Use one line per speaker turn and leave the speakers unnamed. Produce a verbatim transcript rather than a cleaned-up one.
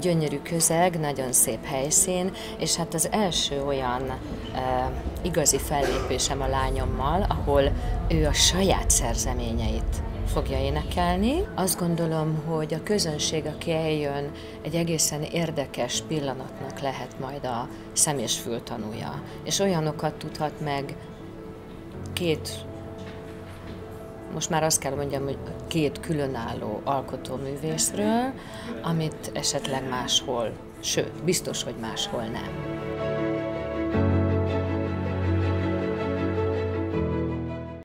gyönyörű közeg, nagyon szép helyszín, és hát az első olyan e, igazi fellépésem a lányommal, ahol ő a saját szerzeményeit fogja énekelni. Azt gondolom, hogy a közönség, aki eljön, egy egészen érdekes pillanatnak lehet majd a szem- és fültanúja, és olyanokat tudhat meg két, most már azt kell mondjam, hogy két különálló alkotóművészről, amit esetleg máshol, sőt, biztos, hogy máshol nem.